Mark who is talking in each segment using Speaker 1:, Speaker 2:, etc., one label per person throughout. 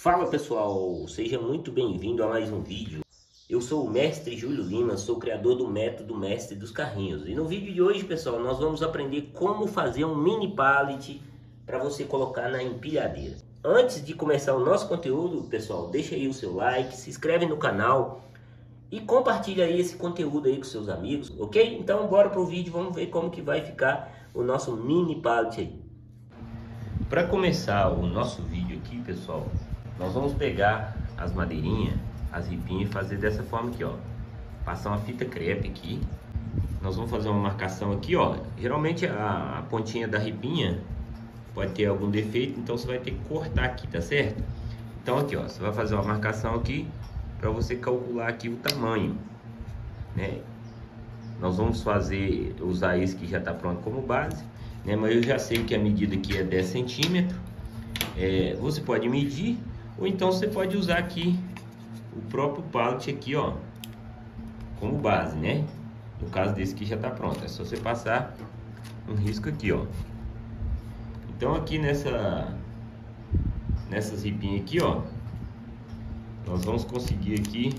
Speaker 1: Fala pessoal, seja muito bem-vindo a mais um vídeo. Eu sou o Mestre Júlio Lima, sou criador do método Mestre dos Carrinhos. E no vídeo de hoje, pessoal, nós vamos aprender como fazer um mini pallet para você colocar na empilhadeira. Antes de começar o nosso conteúdo, pessoal, deixa aí o seu like, se inscreve no canal e compartilha aí esse conteúdo aí com seus amigos, ok? Então bora pro vídeo, vamos ver como que vai ficar o nosso mini pallet aí. Para começar o nosso vídeo aqui, pessoal, nós vamos pegar as madeirinhas, as ripinhas e fazer dessa forma aqui, ó. Passar uma fita crepe aqui. Nós vamos fazer uma marcação aqui, ó. Geralmente a pontinha da ripinha pode ter algum defeito, então você vai ter que cortar aqui, tá certo? Então aqui, ó, você vai fazer uma marcação aqui para você calcular aqui o tamanho, né? Nós vamos usar esse que já está pronto como base, né? Mas eu já sei que a medida aqui é 10 centímetros. Você pode medir, ou então você pode usar aqui o próprio pallet aqui, ó, como base, né? No caso desse que já está pronto, é só você passar um risco aqui, ó. Então aqui nessas ripinhas aqui, ó, nós vamos conseguir aqui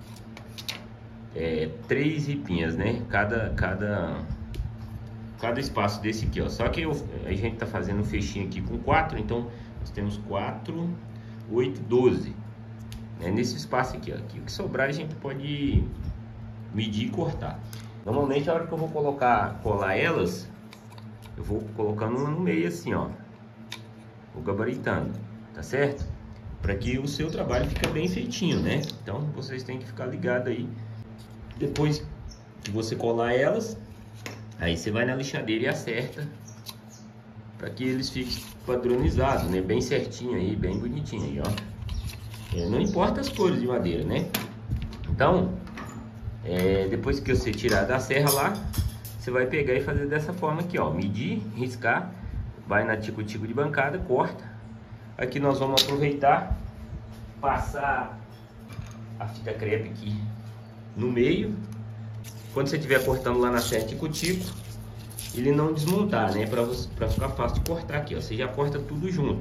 Speaker 1: 3 ripinhas, né? Cada espaço desse aqui, ó. Só que a gente tá fazendo um fechinho aqui com 4, então nós temos 4, 8, 12, né? Nesse espaço aqui, ó. Aqui, o que sobrar a gente pode medir e cortar. Normalmente a hora que eu vou colar elas, eu vou colocando uma no meio assim, ó. Vou gabaritando, tá certo? Para que o seu trabalho fique bem feitinho, né? Então vocês têm que ficar ligados aí. Depois que você colar elas, aí você vai na lixadeira e acerta para que eles fiquem padronizados, né? Bem certinho aí, bem bonitinho aí, ó. Não importa as cores de madeira, né? Então, depois que você tirar da serra lá, você vai pegar e fazer dessa forma aqui, ó. Medir, riscar, vai na tico-tico de bancada, corta. Aqui nós vamos aproveitar, passar a fita crepe aqui no meio. Quando você estiver cortando lá na serra tico-tico, ele não desmontar, né? Para ficar fácil de cortar aqui, ó. Você já corta tudo junto.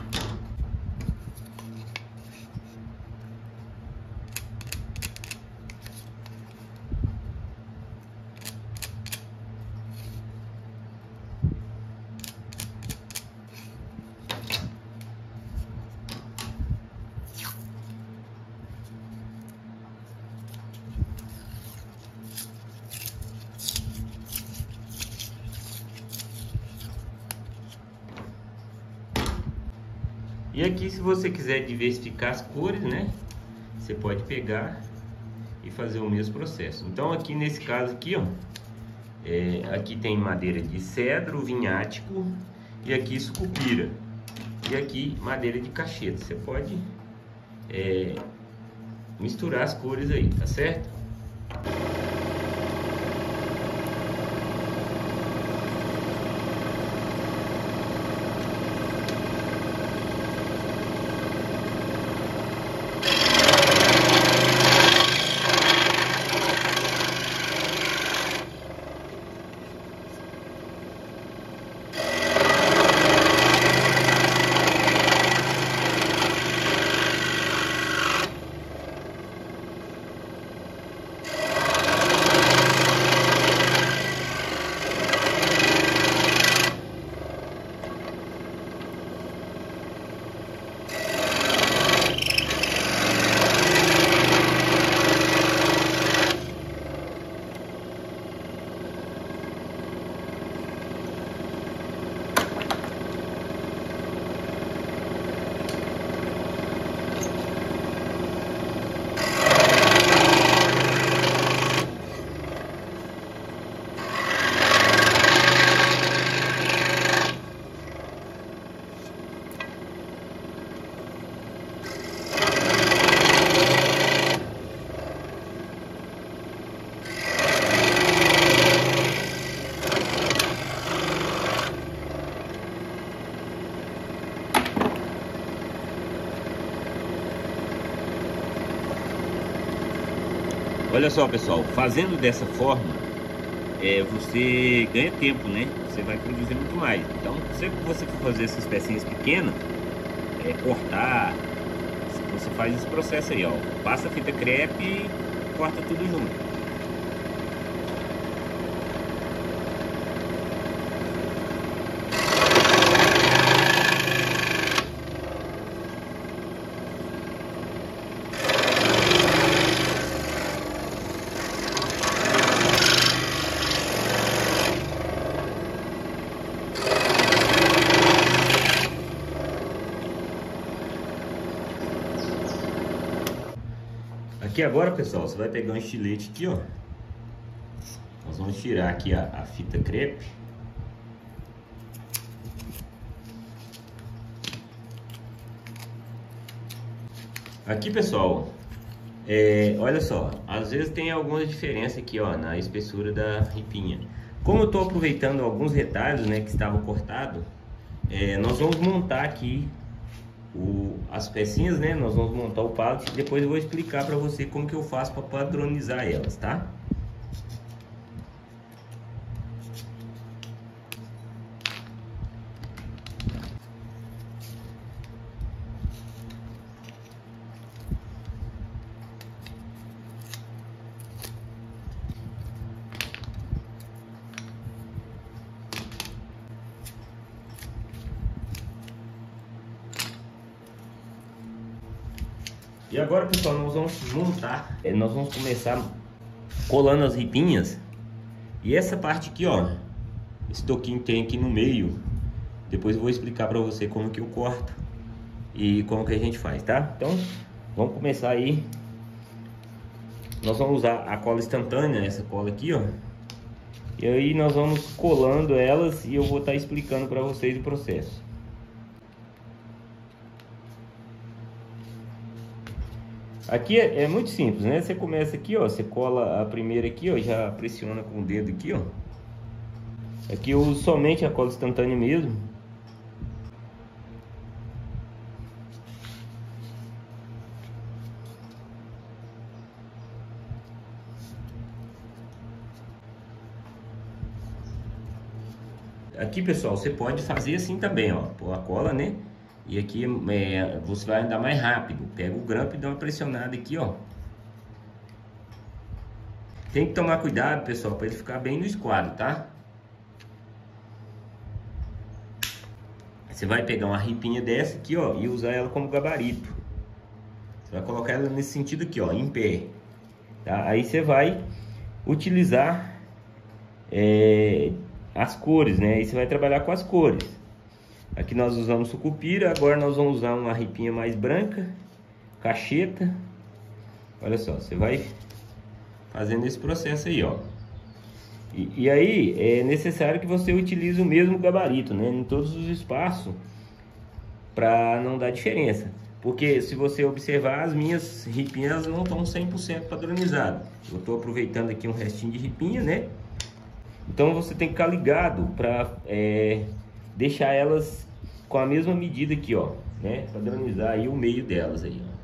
Speaker 1: E aqui, se você quiser diversificar as cores, né, você pode pegar e fazer o mesmo processo. Então aqui nesse caso aqui, ó, aqui tem madeira de cedro, vinhático, e aqui sucupira, e aqui madeira de cacheta. Você pode misturar as cores aí, tá certo? Olha só, pessoal, fazendo dessa forma, você ganha tempo, né? Você vai produzir muito mais. Então, se você for fazer essas pecinhas pequenas, cortar, você faz esse processo aí, ó. Passa a fita crepe e corta tudo junto. Aqui agora, pessoal, você vai pegar um estilete aqui, ó. Nós vamos tirar aqui a fita crepe. Aqui, pessoal, olha só, às vezes tem alguma diferença aqui, ó, na espessura da ripinha. Como eu tô aproveitando alguns retalhos, né, que estavam cortados, nós vamos montar aqui as pecinhas, né? Nós vamos montar o pallet e depois eu vou explicar para você como que eu faço para padronizar elas, tá? E agora, pessoal, nós vamos montar, nós vamos começar colando as ripinhas. E essa parte aqui, ó, esse toquinho tem aqui no meio. Depois eu vou explicar para você como que eu corto e como que a gente faz, tá? Então, vamos começar aí. Nós vamos usar a cola instantânea, essa cola aqui, ó. E aí nós vamos colando elas e eu vou estar explicando para vocês o processo. Aqui é muito simples, né? Você começa aqui, ó, você cola a primeira aqui, ó, já pressiona com o dedo aqui, ó. Aqui eu uso somente a cola instantânea mesmo. Aqui, pessoal, você pode fazer assim também, ó, pôr a cola, né? E aqui você vai andar mais rápido. Pega o grampo e dá uma pressionada aqui, ó. Tem que tomar cuidado, pessoal, para ele ficar bem no esquadro, tá? Você vai pegar uma ripinha dessa aqui, ó, e usar ela como gabarito. Você vai colocar ela nesse sentido aqui, ó, em pé. Tá? Aí você vai utilizar as cores, né? Aí você vai trabalhar com as cores. Aqui nós usamos sucupira, agora nós vamos usar uma ripinha mais branca, cacheta. Olha só, você vai fazendo esse processo aí, ó. E aí é necessário que você utilize o mesmo gabarito, né, em todos os espaços, para não dar diferença. Porque se você observar, as minhas ripinhas não estão 100% padronizadas. Eu estou aproveitando aqui um restinho de ripinha, né? Então você tem que ficar ligado para deixar elas com a mesma medida aqui, ó, né? Padronizar aí o meio delas aí, ó.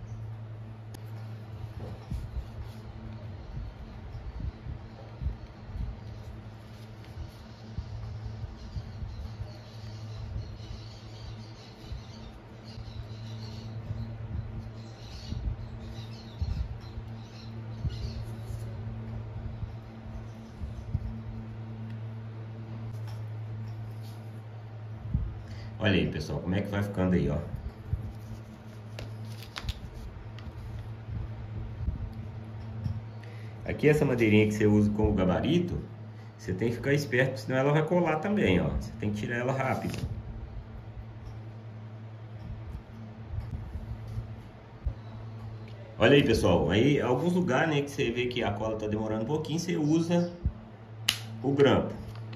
Speaker 1: Olha aí, pessoal, como é que vai ficando aí, ó. Aqui essa madeirinha que você usa como gabarito, você tem que ficar esperto, senão ela vai colar também, ó. Você tem que tirar ela rápido. Olha aí, pessoal, aí alguns lugares, né, que você vê que a cola tá demorando um pouquinho, você usa o grampo.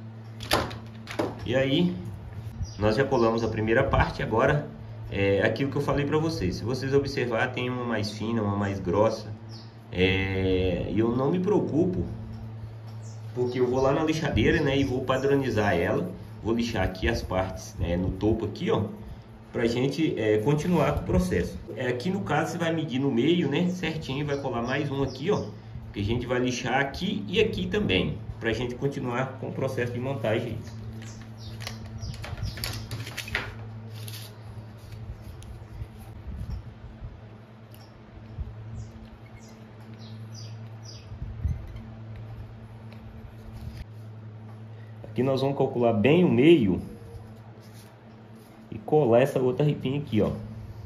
Speaker 1: E aí nós já colamos a primeira parte. Agora é aquilo que eu falei para vocês. Se vocês observar, tem uma mais fina, uma mais grossa. E eu não me preocupo, porque eu vou lá na lixadeira, né, e vou padronizar ela. Vou lixar aqui as partes, né, no topo aqui, ó, pra gente continuar com o processo. Aqui no caso você vai medir no meio, né, certinho, vai colar mais um aqui, ó, que a gente vai lixar aqui e aqui também, pra gente continuar com o processo de montagem. Aqui nós vamos calcular bem o meio e colar essa outra ripinha aqui, ó.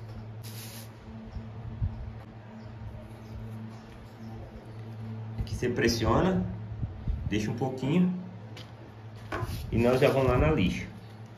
Speaker 1: Aqui você pressiona, deixa um pouquinho e nós já vamos lá na lixa.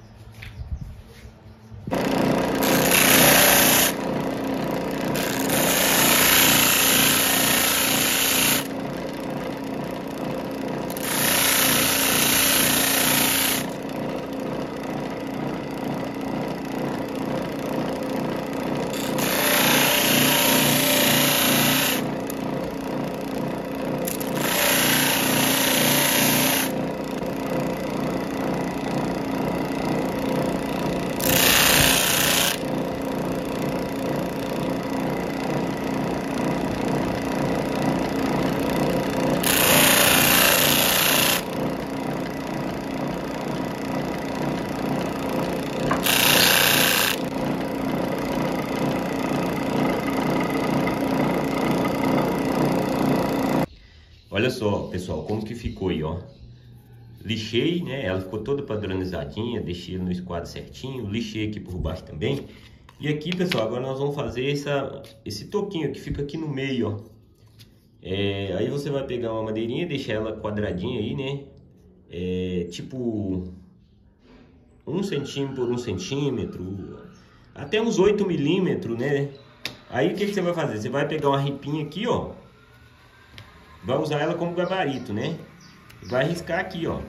Speaker 1: Olha só, pessoal, como que ficou aí, ó. Lixei, né? Ela ficou toda padronizadinha, deixei no esquadro certinho, lixei aqui por baixo também. E aqui, pessoal, agora nós vamos fazer esse toquinho que fica aqui no meio, ó. Aí você vai pegar uma madeirinha, deixar ela quadradinha aí, né? Tipo 1 centímetro por 1 centímetro, até uns 8 milímetros, né? Aí o que você vai fazer? Você vai pegar uma ripinha aqui, ó. Vai usar ela como gabarito, né? Vai riscar aqui, ó.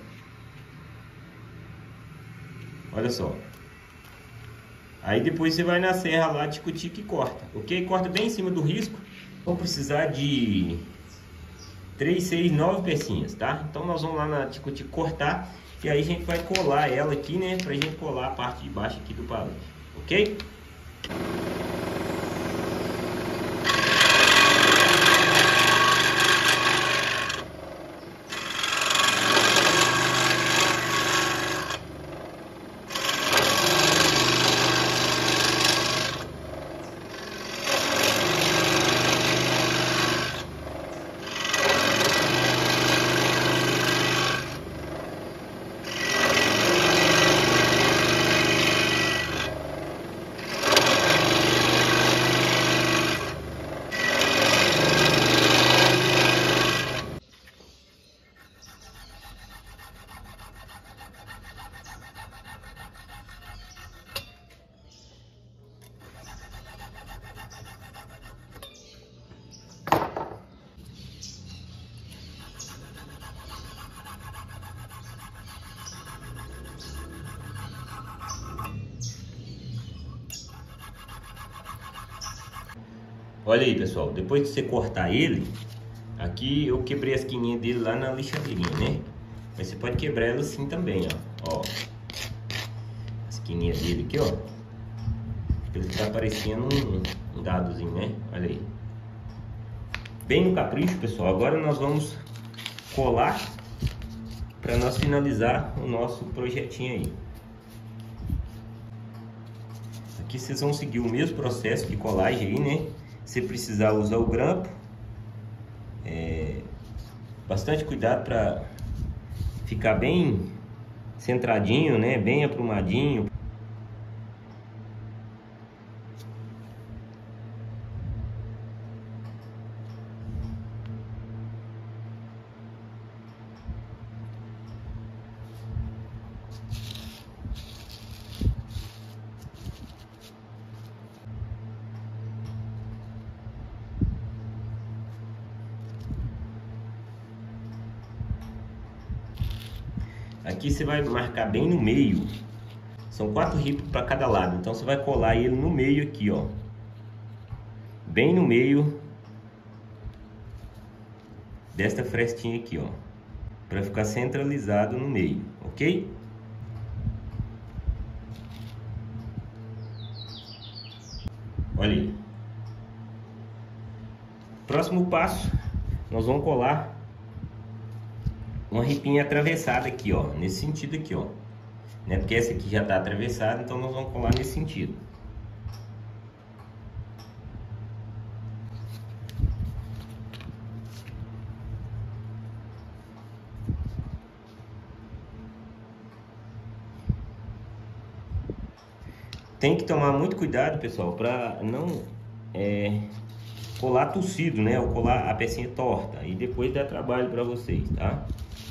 Speaker 1: Olha só. Aí depois você vai na serra lá, tico-tico e corta, ok? Corta bem em cima do risco. Vamos precisar de 3, 6, 9 pecinhas, tá? Então nós vamos lá na tico-tico cortar. E aí a gente vai colar ela aqui, né? Pra gente colar a parte de baixo aqui do palete, ok? Olha aí, pessoal, depois de você cortar ele, aqui eu quebrei as quininhas dele lá na lixadeirinha, né? Mas você pode quebrar ela assim também, ó. As quininhas dele aqui, ó. Ele tá parecendo um dadozinho, né? Olha aí. Bem no capricho, pessoal. Agora nós vamos colar para nós finalizar o nosso projetinho aí. Aqui vocês vão seguir o mesmo processo de colagem aí, né? Se precisar usar o grampo, bastante cuidado para ficar bem centradinho, né? Bem aprumadinho. Aqui você vai marcar bem no meio. São 4 ripos para cada lado. Então você vai colar ele no meio aqui, ó. Bem no meio desta frestinha aqui, ó. Para ficar centralizado no meio, ok? Olha aí. Próximo passo, nós vamos colar uma ripinha atravessada aqui, ó, nesse sentido aqui, ó, né? Porque essa aqui já tá atravessada, então nós vamos colar nesse sentido. tem que tomar muito cuidado, pessoal, para não colar torcido, né? Ou colar a pecinha torta e depois dá trabalho para vocês, tá?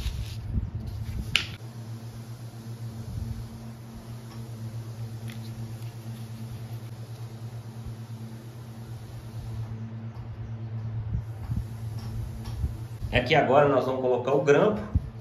Speaker 1: Aqui agora nós vamos colocar o grampo.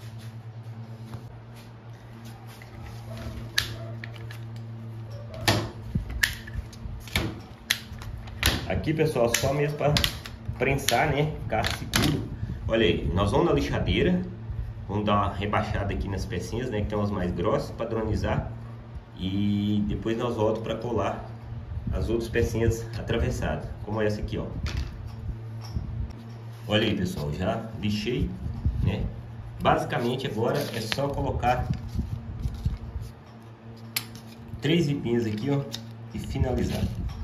Speaker 1: Aqui, pessoal, só mesmo para prensar, né? Ficar seguro. Olha aí, nós vamos na lixadeira. Vamos dar uma rebaixada aqui nas pecinhas, né? Que tem umas mais grossas, padronizar. E depois nós voltamos para colar as outras pecinhas atravessadas, como essa aqui, ó. Olha aí, pessoal, já lixei, né? Basicamente agora é só colocar 3 ripinhas aqui, ó, e finalizar.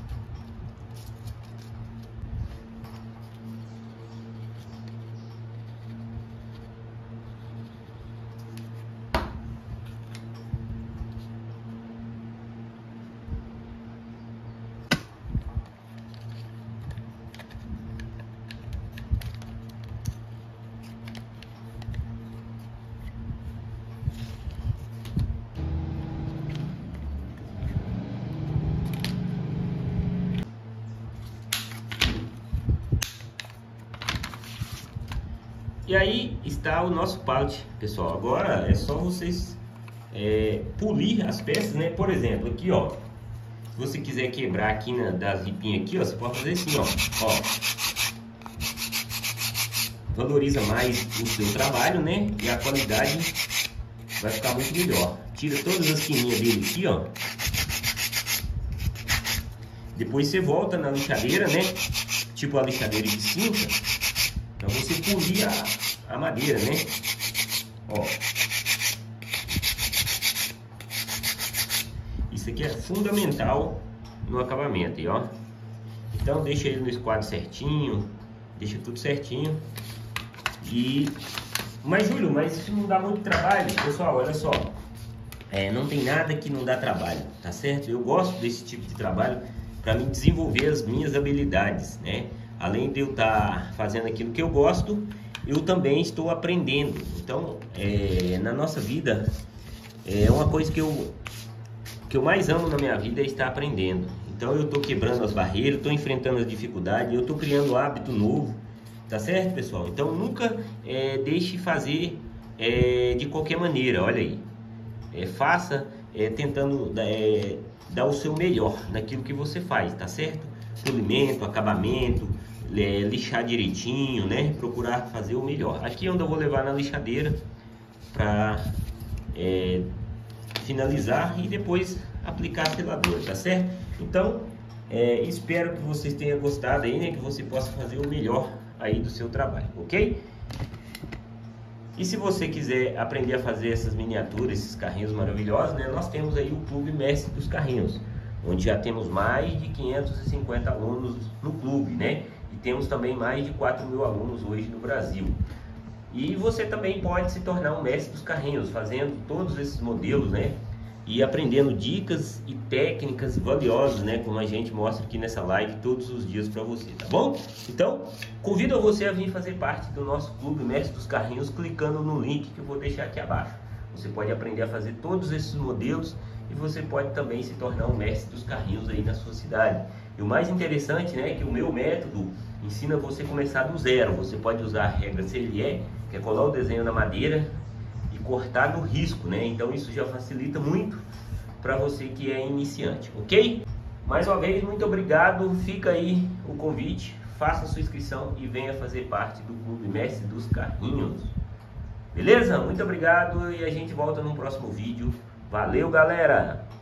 Speaker 1: E aí está o nosso pallet, pessoal. Agora é só vocês polir as peças, né? Por exemplo, aqui, ó, se você quiser quebrar aqui das ripinhas aqui, ó, você pode fazer assim, ó. Valoriza mais o seu trabalho, né? E a qualidade vai ficar muito melhor. Tira todas as quininhas dele aqui, ó. Depois você volta na lixadeira, né? Tipo a lixadeira de cinta. Pra você polir a madeira, né? Ó. Isso aqui é fundamental no acabamento, aí, ó. Então deixa ele no esquadro certinho, deixa tudo certinho. Mas Júlio, mas isso não dá muito trabalho, pessoal, olha só. Não tem nada que não dá trabalho, tá certo? Eu gosto desse tipo de trabalho para me desenvolver as minhas habilidades, né? Além de eu estar fazendo aquilo que eu gosto, eu também estou aprendendo. Então, na nossa vida, uma coisa que eu mais amo na minha vida é estar aprendendo. Então, eu estou quebrando as barreiras, estou enfrentando as dificuldades, eu estou criando um hábito novo, tá certo, pessoal? Então, nunca deixe fazer de qualquer maneira, olha aí. Faça tentando dar o seu melhor naquilo que você faz, tá certo? Polimento, acabamento, lixar direitinho, né? Procurar fazer o melhor. Aqui é onde eu vou levar na lixadeira para finalizar e depois aplicar a seladora, tá certo? Então, espero que vocês tenham gostado aí, né? Que você possa fazer o melhor aí do seu trabalho, ok? E se você quiser aprender a fazer essas miniaturas, esses carrinhos maravilhosos, né? Nós temos aí o Clube Mestre dos Carrinhos, onde já temos mais de 550 alunos no clube, né? E temos também mais de 4.000 alunos hoje no Brasil. E você também pode se tornar um mestre dos carrinhos, fazendo todos esses modelos, né? E aprendendo dicas e técnicas valiosas, né? Como a gente mostra aqui nessa live todos os dias para você, tá bom? Então, convido você a vir fazer parte do nosso Clube Mestre dos Carrinhos, clicando no link que eu vou deixar aqui abaixo. Você pode aprender a fazer todos esses modelos e você pode também se tornar um mestre dos carrinhos aí na sua cidade. E o mais interessante, né, é que o meu método ensina você a começar do zero. Você pode usar a regra CLE, que é colar o desenho na madeira e cortar no risco, né? Então isso já facilita muito para você que é iniciante, ok? Mais uma vez, muito obrigado. Fica aí o convite, faça a sua inscrição e venha fazer parte do Clube Mestre dos Carrinhos. Beleza? Muito obrigado e a gente volta no próximo vídeo. Valeu, galera!